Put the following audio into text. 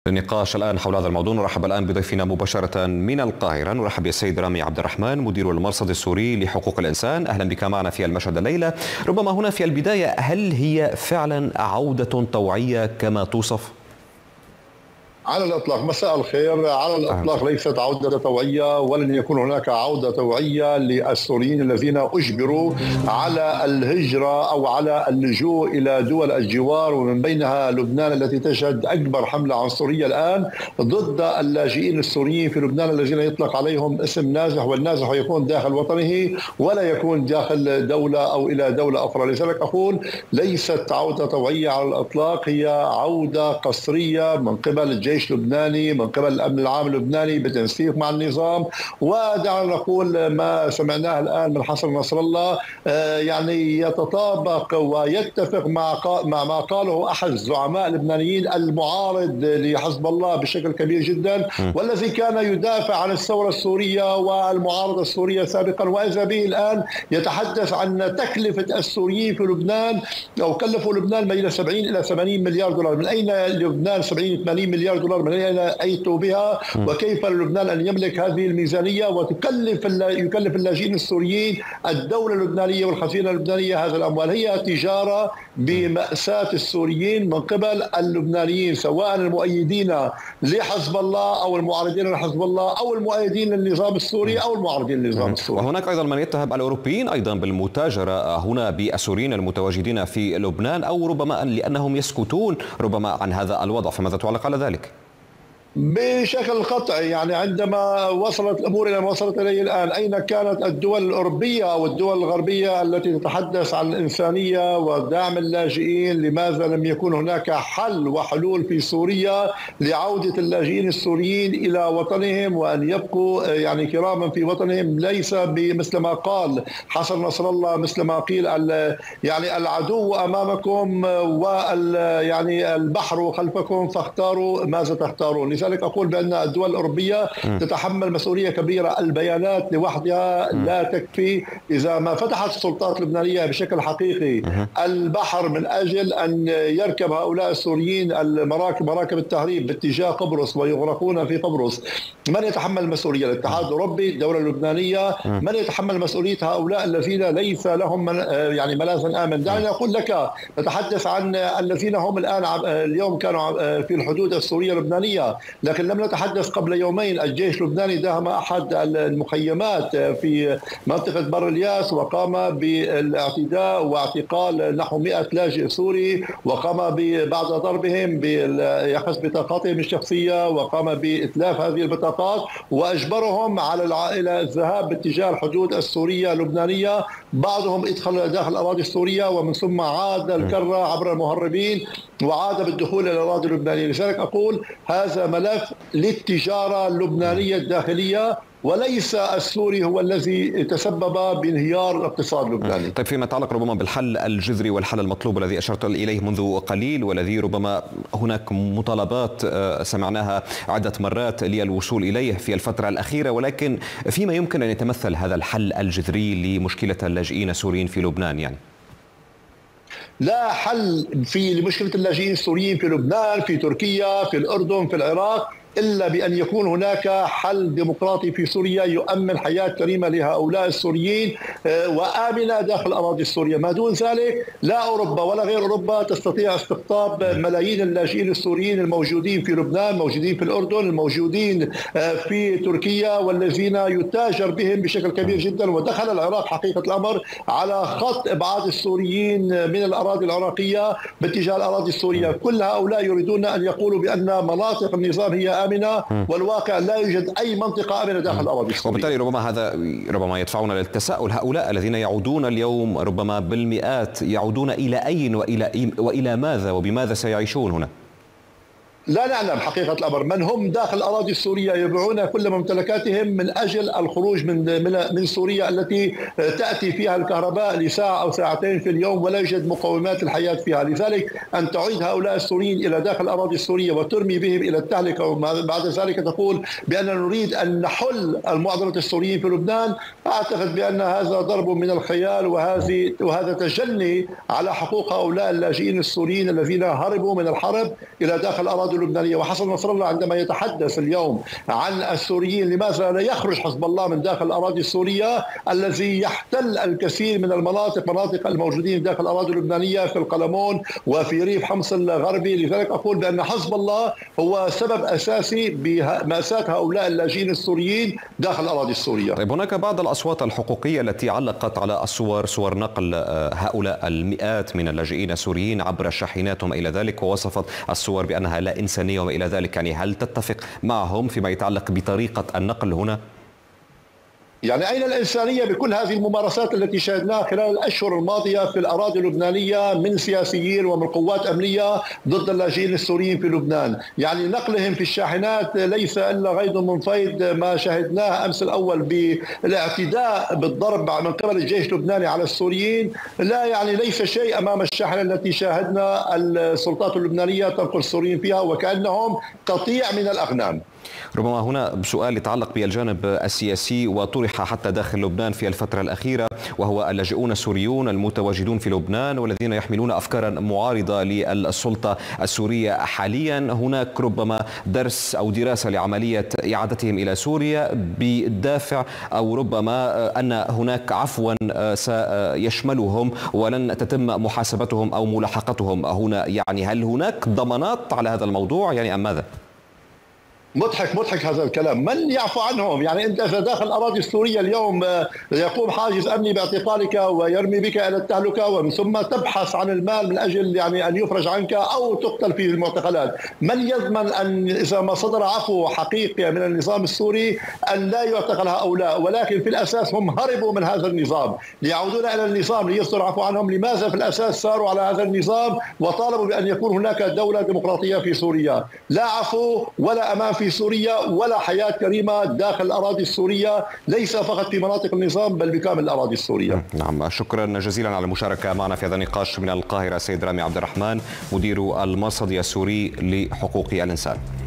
النقاش الآن حول هذا الموضوع. نرحب الآن بضيفنا مباشرة من القاهرة. نرحب بالسيد رامي عبد الرحمن مدير المرصد السوري لحقوق الإنسان. أهلا بك معنا في المشهد الليلة. ربما هنا في البداية، هل هي فعلا عودة طوعية كما توصف؟ على الإطلاق. مساء الخير. على الإطلاق ليست عودة طوعية، ولن يكون هناك عودة طوعية للسوريين الذين أجبروا على الهجرة أو على اللجوء إلى دول الجوار، ومن بينها لبنان التي تشهد أكبر حملة عنصرية الآن ضد اللاجئين السوريين في لبنان الذين يطلق عليهم اسم نازح، والنازح يكون داخل وطنه ولا يكون داخل دولة أو إلى دولة أخرى. لذلك أقول ليست عودة طوعية على الإطلاق، هي عودة قسرية من قبل الجيش اللبناني، من قبل الأمن العام اللبناني بالتنسيق مع النظام. ودعنا نقول ما سمعناه الآن من حسن نصر الله يعني يتطابق ويتفق مع ما قاله أحد الزعماء اللبنانيين المعارض لحزب الله بشكل كبير جدا، والذي كان يدافع عن الثورة السورية والمعارضة السورية سابقا، وإذا به الآن يتحدث عن تكلفة السوريين في لبنان، أو كلفوا لبنان بين 70 إلى 80 مليار دولار. من أين لبنان 70 80 مليار دولار؟ من أين أتوا بها؟ وكيف للبنان أن يملك هذه الميزانية ويكلف اللاجئين السوريين الدولة اللبنانية والخزينة اللبنانية هذا الأموال؟ هي تجارة بمأساة السوريين من قبل اللبنانيين، سواء المؤيدين لحزب الله أو المعارضين لحزب الله أو المؤيدين للنظام السوري أو المعارضين للنظام السوري. وهناك أيضا من يتهم الأوروبيين أيضا بالمتاجرة هنا بالسوريين المتواجدين في لبنان، أو ربما لأنهم يسكتون ربما عن هذا الوضع، فماذا تعلق على ذلك؟ بشكل قطعي، يعني عندما وصلت الأمور إلى ما وصلت إليه الآن، أين كانت الدول الأوروبية أو الدول الغربية التي تتحدث عن الإنسانية ودعم اللاجئين؟ لماذا لم يكن هناك حل وحلول في سوريا لعودة اللاجئين السوريين إلى وطنهم وأن يبقوا يعني كراما في وطنهم؟ ليس مثل ما قال حسن نصر الله، مثل ما قيل يعني العدو أمامكم يعني البحر خلفكم فاختاروا ماذا تختارون. لذلك أقول بأن الدول الأوروبية تتحمل مسؤولية كبيرة. البيانات لوحدها لا تكفي. إذا ما فتحت السلطات اللبنانية بشكل حقيقي البحر من أجل أن يركب هؤلاء السوريين مراكب التهريب باتجاه قبرص ويغرقون في قبرص، من يتحمل المسؤولية؟ الاتحاد الأوروبي، الدولة اللبنانية. من يتحمل مسؤولية هؤلاء الذين ليس لهم يعني ملاذ آمن؟ دعني أقول لك، نتحدث عن الذين هم الآن اليوم كانوا في الحدود السورية اللبنانية، لكن لم نتحدث قبل يومين الجيش اللبناني داهم أحد المخيمات في منطقة بر الياس وقام بالاعتداء واعتقال نحو 100 لاجئ سوري، وقام بعد ضربهم بأخذ بطاقاتهم الشخصية، وقام بإتلاف هذه البطاقات وأجبرهم على العائلة الذهاب باتجاه الحدود السورية اللبنانية. بعضهم ادخل داخل الأراضي السورية ومن ثم عاد الكرة عبر المهربين وعاد بالدخول إلى الأراضي اللبنانية. لذلك أقول هذا ملف للتجارة اللبنانية الداخلية، وليس السوري هو الذي تسبب بانهيار الاقتصاد اللبناني. طيب، فيما يتعلق ربما بالحل الجذري والحل المطلوب الذي أشرت إليه منذ قليل، والذي ربما هناك مطالبات سمعناها عدة مرات للوصول إليه في الفترة الأخيرة، ولكن فيما يمكن أن يتمثل هذا الحل الجذري لمشكلة اللاجئين السوريين في لبنان؟ يعني لا حل لمشكلة اللاجئين السوريين في لبنان، في تركيا، في الأردن، في العراق، إلا بأن يكون هناك حل ديمقراطي في سوريا يؤمن حياة كريمة لهؤلاء السوريين وآمنة داخل أراضي سوريا. ما دون ذلك لا أوروبا ولا غير أوروبا تستطيع استقطاب ملايين اللاجئين السوريين الموجودين في لبنان، موجودين في الأردن، الموجودين في تركيا، والذين يتاجر بهم بشكل كبير جدا. ودخل العراق حقيقة الأمر على خط إبعاد السوريين من الأراضي العراقية باتجاه الأراضي السورية. كل هؤلاء يريدون أن يقولوا بأن مناطق النظام هي آمنة، والواقع لا يوجد أي منطقة آمنة داخل الأراضي السورية. وبالتالي ربما هذا يدفعنا للتساؤل، هؤلاء الذين يعودون اليوم ربما بالمئات يعودون إلى أين وإلى ماذا وبماذا سيعيشون هنا؟ لا نعلم حقيقة الأمر. من هم داخل الأراضي السورية يبيعون كل ممتلكاتهم من أجل الخروج من سوريا التي تأتي فيها الكهرباء لساعة أو ساعتين في اليوم ولا يوجد مقومات الحياة فيها. لذلك أن تعيد هؤلاء السوريين إلى داخل الأراضي السورية وترمي بهم إلى التهلكة، وبعد ذلك تقول بأننا نريد أن نحل معضلة السوريين في لبنان، أعتقد بأن هذا ضرب من الخيال، وهذا تجني على حقوق هؤلاء اللاجئين السوريين الذين هربوا من الحرب إلى داخل الأراضي الأراضي اللبنانية. وحسن نصر الله عندما يتحدث اليوم عن السوريين، لماذا لا يخرج حزب الله من داخل الأراضي السورية الذي يحتل الكثير من مناطق الموجودين داخل الأراضي اللبنانية في القلمون وفي ريف حمص الغربي؟ لذلك أقول بأن حزب الله هو سبب أساسي بمأساة هؤلاء اللاجئين السوريين داخل الأراضي السورية. طيب، هناك بعض الأصوات الحقوقية التي علقت على الصور، صور نقل هؤلاء المئات من اللاجئين السوريين عبر الشاحنات وما إلى ذلك، ووصفت الصور بأنها لا إنسانية وما إلى ذلك. يعني هل تتفق معهم فيما يتعلق بطريقة النقل هنا؟ يعني أين الإنسانية بكل هذه الممارسات التي شاهدناها خلال الأشهر الماضية في الأراضي اللبنانية من سياسيين ومن قوات أمنية ضد اللاجئين السوريين في لبنان؟ يعني نقلهم في الشاحنات ليس إلا غيض من فيض ما شاهدناه أمس الأول بالاعتداء بالضرب من قبل الجيش اللبناني على السوريين. لا يعني ليس شيء أمام الشاحنة التي شاهدنا السلطات اللبنانية تنقل السوريين فيها وكأنهم قطيع من الأغنام. ربما هنا سؤال يتعلق بالجانب السياسي وطرح حتى داخل لبنان في الفترة الأخيرة، وهو اللاجئون السوريون المتواجدون في لبنان والذين يحملون أفكارا معارضة للسلطة السورية حاليا. هناك ربما درس أو دراسة لعملية إعادتهم إلى سوريا بدافع أو ربما أن هناك عفوا سيشملهم ولن تتم محاسبتهم أو ملاحقتهم هنا. يعني هل هناك ضمانات على هذا الموضوع يعني أم ماذا؟ مضحك هذا الكلام. من يعفو عنهم؟ يعني انت اذا داخل الاراضي السوريه اليوم يقوم حاجز امني باعتقالك ويرمي بك الى التهلكه ومن ثم تبحث عن المال من اجل يعني ان يفرج عنك او تقتل في المعتقلات. من يضمن ان اذا ما صدر عفو حقيقي من النظام السوري ان لا يعتقل هؤلاء؟ ولكن في الاساس هم هربوا من هذا النظام ليعودون الى النظام ليصدر عفو عنهم. لماذا في الاساس ساروا على هذا النظام وطالبوا بان يكون هناك دوله ديمقراطيه في سوريا؟ لا عفو ولا امان في سوريا ولا حياة كريمة داخل الأراضي السورية، ليس فقط في مناطق النظام بل بكامل الأراضي السورية. نعم، شكرا جزيلا على المشاركة معنا في هذا النقاش من القاهرة. سيد رامي عبد الرحمن، مدير المرصد السوري لحقوق الإنسان.